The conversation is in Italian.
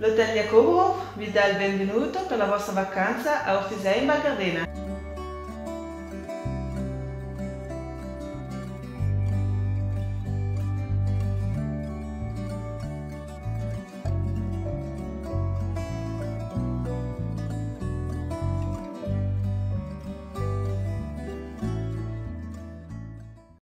L'Hotel Jacobo vi dà il benvenuto per la vostra vacanza a Ortisei in Val Gardena.